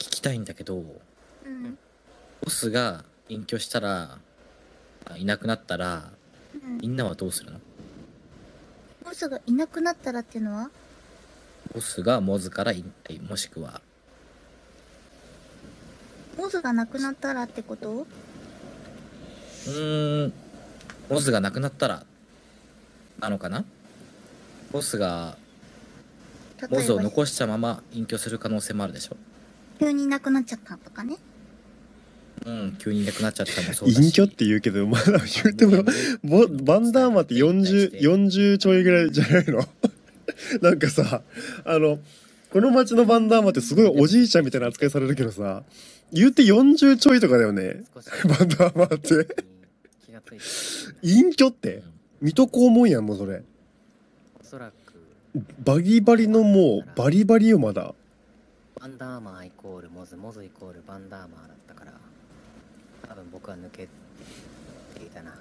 聞きたいんだけど、 うん。 ボスが隠居したら、いなくなったら、 うんみんなはどうするの？ ボスがいなくなったらっていうのは？ ボスがモズから引退、もしくは、 ボスがなくなったらってこと？ モズがなくなったら、なのかな？ボスが、モズを例えば残したまま隠居する可能性もあるでしょ？ 急になくなっちゃったとかね。 急にいなくなっちゃったもそうだし。 隠居って言うけど、まだ言うても、バンダーマって40ちょいぐらいじゃないの？なんかさ、この町のバンダーマってすごいおじいちゃんみたいな扱いされるけどさ、言うて40ちょいとかだよね。バンダーマって気がついて隠居って水戸黄門やん、もうそれ。 おそらくバリバリのもうバリバリよ、まだ。 バンダーマーイコールモズ、モズイコールバンダーマーだったから、多分僕は抜けていたな。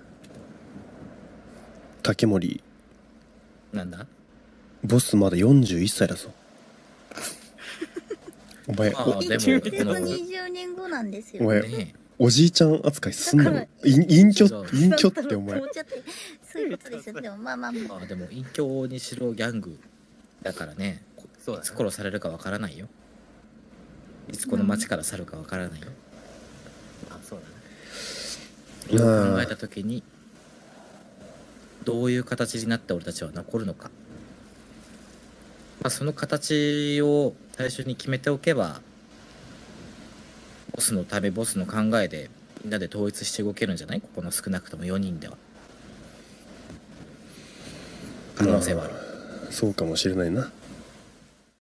竹森、 なんだ？ ボスまだ41歳だぞ。お前、 まあでも 20年後なんですよ。 お前ねおじいちゃん扱いすんの？ だから隠居そうってお前。 そういうことですよ。でもまあまあまあ。 まあでも隠居にしろギャングだからね、 そうだねいつ殺されるかわからないよ。いつこの町から去るかわからないよ。 あ、そうだね。 それを考えた時にどういう形になって俺たちは残るのか、まあ、その形を最初に決めておけばボスのためボスの考えでみんなで統一して動けるんじゃない？ここの少なくとも4人では可能性はある。 そうかもしれないな。